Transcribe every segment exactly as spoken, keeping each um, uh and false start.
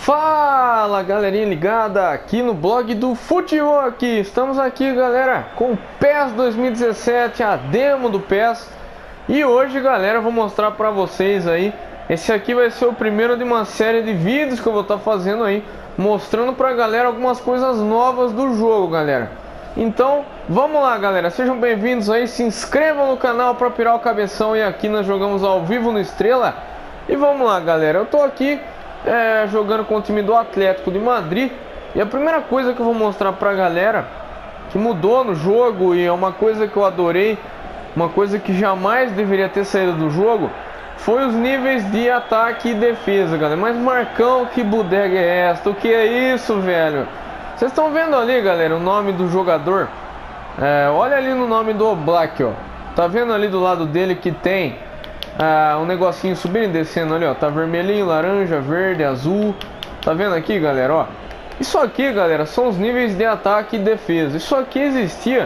Fala galerinha ligada aqui no blog do Futebol aqui. Estamos aqui galera com o PES dois mil e dezessete, a demo do PES. E hoje galera eu vou mostrar pra vocês aí. Esse aqui vai ser o primeiro de uma série de vídeos que eu vou estar fazendo aí, mostrando pra galera algumas coisas novas do jogo galera. Então vamos lá galera, sejam bem-vindos aí, se inscrevam no canal pra pirar o cabeção. E aqui nós jogamos ao vivo no Estrela. E vamos lá galera, eu tô aqui É, jogando com o time do Atlético de Madrid. E a primeira coisa que eu vou mostrar pra galera que mudou no jogo, e é uma coisa que eu adorei, uma coisa que jamais deveria ter saído do jogo, foi os níveis de ataque e defesa galera. Mas Marcão, que bodega é esta? O que é isso velho? Vocês estão vendo ali galera o nome do jogador? É, olha ali no nome do Oblak, ó. Tá vendo ali do lado dele que tem Ah, um negocinho subindo e descendo ali, ó. Tá vermelhinho, laranja, verde, azul. Tá vendo aqui, galera, ó. Isso aqui, galera, são os níveis de ataque e defesa. Isso aqui existia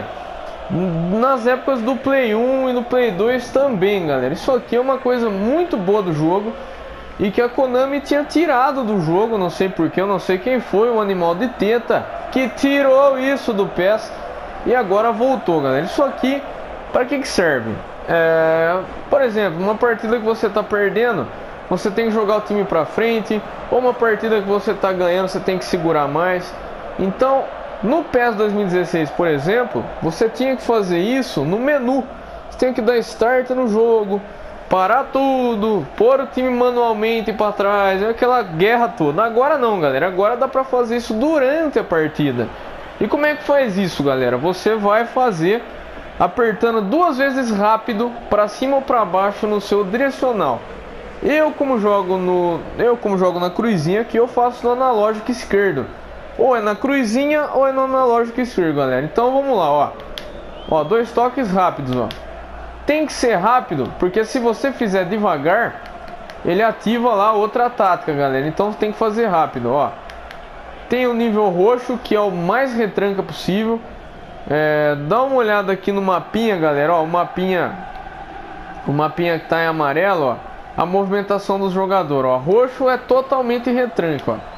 nas épocas do Play um e do Play dois também, galera. Isso aqui é uma coisa muito boa do jogo e que a Konami tinha tirado do jogo. Não sei porquê, eu não sei quem foi o animal de teta que tirou isso do PES e agora voltou, galera. Isso aqui, para que que serve? É, por exemplo, uma partida que você está perdendo, você tem que jogar o time para frente, ou uma partida que você está ganhando, você tem que segurar mais. Então, no PES dois mil e dezesseis, por exemplo, você tinha que fazer isso no menu. Você tem que dar start no jogo, parar tudo, pôr o time manualmente para trás, é aquela guerra toda. Agora não, galera, agora dá para fazer isso durante a partida. E como é que faz isso, galera? Você vai fazer apertando duas vezes rápido para cima ou para baixo no seu direcional. Eu como jogo no eu como jogo na cruzinha aqui, eu faço no analógico esquerdo. Ou é na cruzinha ou é no analógico esquerdo, galera. Então vamos lá, ó. Ó, dois toques rápidos, ó. Tem que ser rápido, porque se você fizer devagar, ele ativa lá outra tática, galera. Então tem que fazer rápido, ó. Tem o nível roxo, que é o mais retranca possível. É, dá uma olhada aqui no mapinha, galera, ó, o mapinha, o mapinha que tá em amarelo, ó, a movimentação dos jogadores, ó, roxo é totalmente retranco, ó.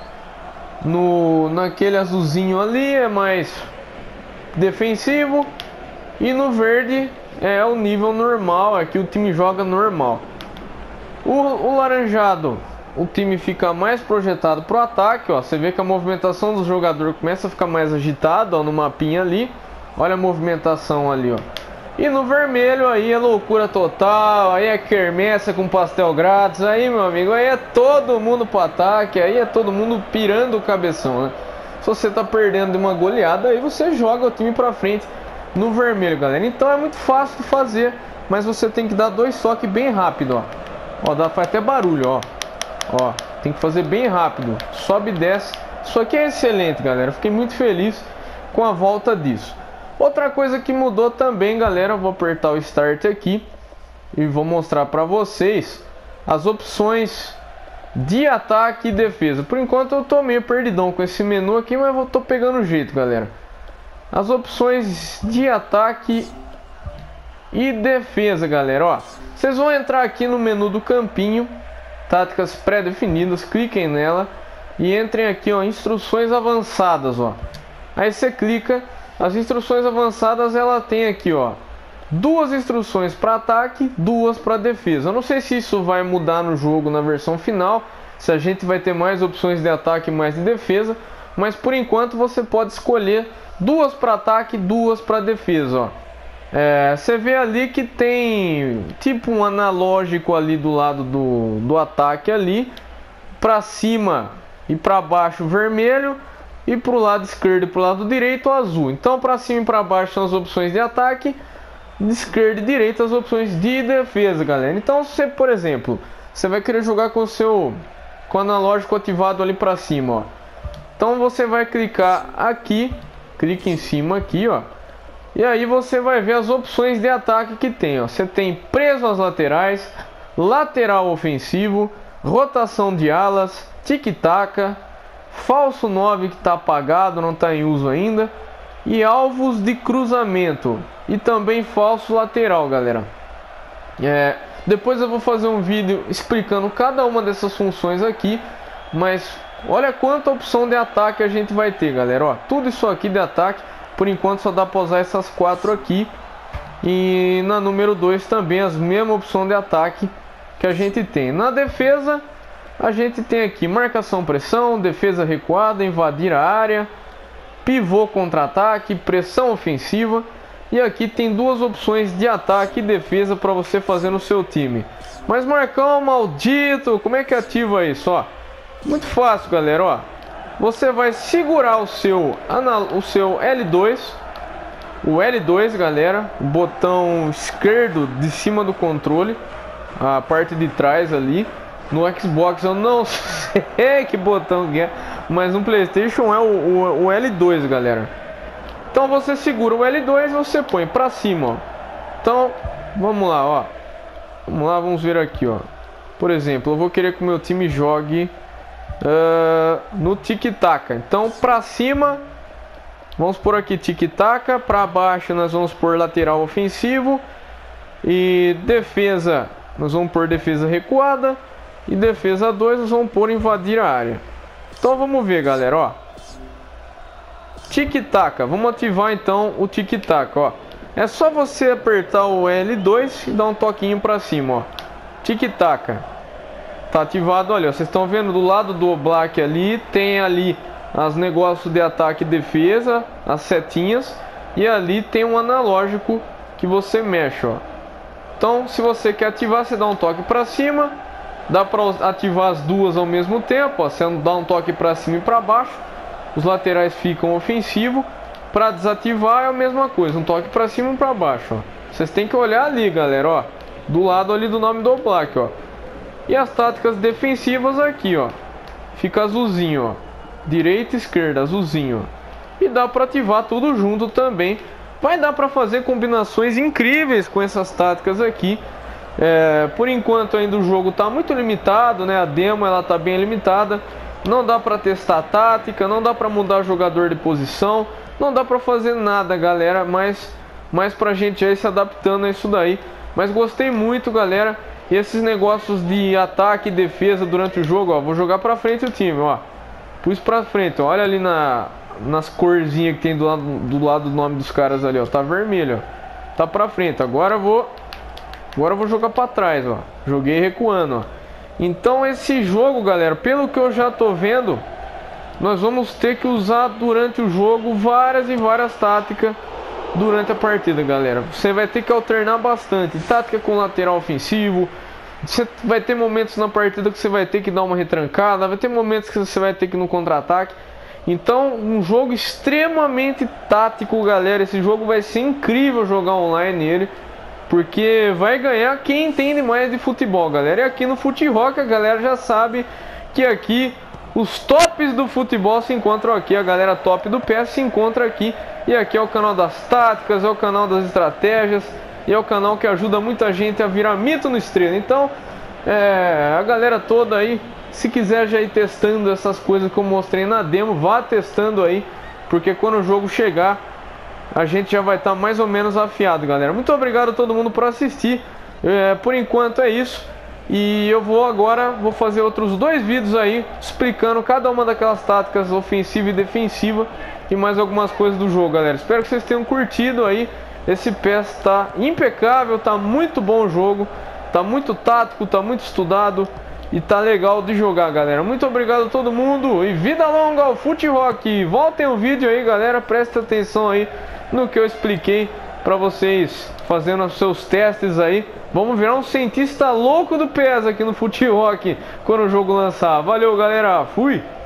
No, naquele azulzinho ali é mais defensivo e no verde é o nível normal, aqui o time joga normal. O, o laranjado, o time fica mais projetado pro ataque, ó, você vê que a movimentação dos jogadores começa a ficar mais agitada, ó, no mapinha ali. Olha a movimentação ali, ó. E no vermelho aí é loucura total. Aí é quermesse com pastel grátis. Aí, meu amigo, aí é todo mundo pro ataque. Aí é todo mundo pirando o cabeção, né? Se você tá perdendo de uma goleada, aí você joga o time pra frente no vermelho, galera. Então é muito fácil de fazer, mas você tem que dar dois toques bem rápido, ó. Ó, dá, faz até barulho, ó. Ó, tem que fazer bem rápido. Sobe e desce. Isso aqui é excelente, galera. Fiquei muito feliz com a volta disso. Outra coisa que mudou também, galera, eu vou apertar o Start aqui e vou mostrar para vocês as opções de ataque e defesa. Por enquanto eu tô meio perdidão com esse menu aqui, mas eu tô pegando o jeito, galera. As opções de ataque e defesa, galera, ó. Vocês vão entrar aqui no menu do campinho, táticas pré-definidas, cliquem nela e entrem aqui, ó, instruções avançadas, ó. Aí você clica. As instruções avançadas, ela tem aqui, ó, duas instruções para ataque, duas para defesa. Eu não sei se isso vai mudar no jogo na versão final, se a gente vai ter mais opções de ataque e mais de defesa, mas por enquanto você pode escolher duas para ataque, duas para defesa, ó. É, você vê ali que tem tipo um analógico ali do lado do, do ataque ali, para cima e para baixo vermelho, e para o lado esquerdo e para o lado direito azul. Então para cima e para baixo são as opções de ataque, de esquerda e direita as opções de defesa, galera. Então você, por exemplo, você vai querer jogar com o seu com o analógico ativado ali para cima, ó. Então você vai clicar aqui, clique em cima aqui, ó. E aí você vai ver as opções de ataque que tem, ó. Você tem preso às laterais, lateral ofensivo, rotação de alas, tic-tac, falso nove que está apagado, não está em uso ainda, e alvos de cruzamento, e também falso lateral, galera. É, depois eu vou fazer um vídeo explicando cada uma dessas funções aqui, mas olha quanta opção de ataque a gente vai ter, galera, ó. Tudo isso aqui de ataque, por enquanto só dá pra usar essas quatro aqui. E na número dois também as mesmas opções de ataque que a gente tem. Na defesa, a gente tem aqui marcação, pressão, defesa recuada, invadir a área, pivô contra-ataque, pressão ofensiva. E aqui tem duas opções de ataque e defesa para você fazer no seu time. Mas Marcão, maldito, como é que ativa isso? Ó, muito fácil, galera, ó. Você vai segurar o seu, o seu L dois, o L dois, galera, o botão esquerdo de cima do controle, a parte de trás ali. No Xbox eu não sei que botão que é, mas no PlayStation é o, o, o L dois, galera. Então você segura o L dois e você põe pra cima, ó. Então, vamos lá, ó. Vamos lá, vamos ver aqui, ó. Por exemplo, eu vou querer que o meu time jogue uh, no tic-tac. Então, pra cima, vamos por aqui tic-tac. Pra baixo, nós vamos por lateral ofensivo. E defesa, nós vamos por defesa recuada. E defesa dois, nós vamos por invadir a área. Então, vamos ver, galera, ó. Tic-tac, vamos ativar então o tic-tac, ó. É só você apertar o L dois e dar um toquinho pra cima, ó. Tic-tac. Tá ativado, olha, vocês estão vendo do lado do Oblak ali, tem ali os negócios de ataque e defesa, as setinhas. E ali tem um analógico que você mexe, ó. Então, se você quer ativar, você dá um toque pra cima. Dá pra ativar as duas ao mesmo tempo, ó. Você dá um toque pra cima e pra baixo. Os laterais ficam ofensivos. Para desativar é a mesma coisa, um toque para cima e para baixo, ó. Vocês têm que olhar ali, galera, ó, do lado ali do nome do Oblak, ó. E as táticas defensivas aqui, ó, fica azulzinho, ó, direita e esquerda, azulzinho, ó. E dá para ativar tudo junto também. Vai dar para fazer combinações incríveis com essas táticas aqui. É, por enquanto ainda o jogo tá muito limitado, né? A demo ela tá bem limitada. Não dá para testar tática, não dá para mudar jogador de posição. Não dá pra fazer nada, galera, mas, mas pra gente ir se adaptando a isso daí. Mas gostei muito, galera. E esses negócios de ataque e defesa durante o jogo, ó. Vou jogar pra frente o time, ó. Pus pra frente, ó. Olha ali na, nas corzinhas que tem do lado, do lado do nome dos caras ali, ó. Tá vermelho, ó. Tá pra frente. Agora eu vou, agora eu vou jogar pra trás, ó. Joguei recuando, ó. Então esse jogo, galera, pelo que eu já tô vendo, nós vamos ter que usar durante o jogo várias e várias táticas durante a partida, galera. Você vai ter que alternar bastante. Tática com lateral ofensivo. Você vai ter momentos na partida que você vai ter que dar uma retrancada. Vai ter momentos que você vai ter que ir no contra-ataque. Então, um jogo extremamente tático, galera. Esse jogo vai ser incrível jogar online nele, porque vai ganhar quem entende mais de futebol, galera. E aqui no FuteRock a galera já sabe que aqui os tops do futebol se encontram aqui. A galera top do P E S se encontra aqui. E aqui é o canal das táticas, é o canal das estratégias. E é o canal que ajuda muita gente a virar mito no Estrela. Então, é, a galera toda aí, se quiser já ir testando essas coisas que eu mostrei na demo, vá testando aí. Porque quando o jogo chegar, a gente já vai estar mais ou menos afiado, galera. Muito obrigado a todo mundo por assistir. É, por enquanto é isso. E eu vou agora, vou fazer outros dois vídeos aí, explicando cada uma daquelas táticas ofensiva e defensiva e mais algumas coisas do jogo, galera. Espero que vocês tenham curtido aí. Esse P E S tá impecável, tá muito bom o jogo, tá muito tático, tá muito estudado e tá legal de jogar, galera. Muito obrigado a todo mundo e vida longa ao FuteRock. Voltem o vídeo aí, galera, presta atenção aí no que eu expliquei pra vocês, fazendo os seus testes aí. Vamos virar um cientista louco do P E S aqui no FuteRock quando o jogo lançar. Valeu, galera. Fui!